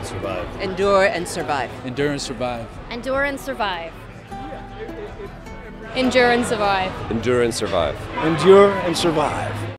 and survive. Endure and survive. Endure and survive. Endure and survive. Endure and survive. Endure and survive. Endure and survive.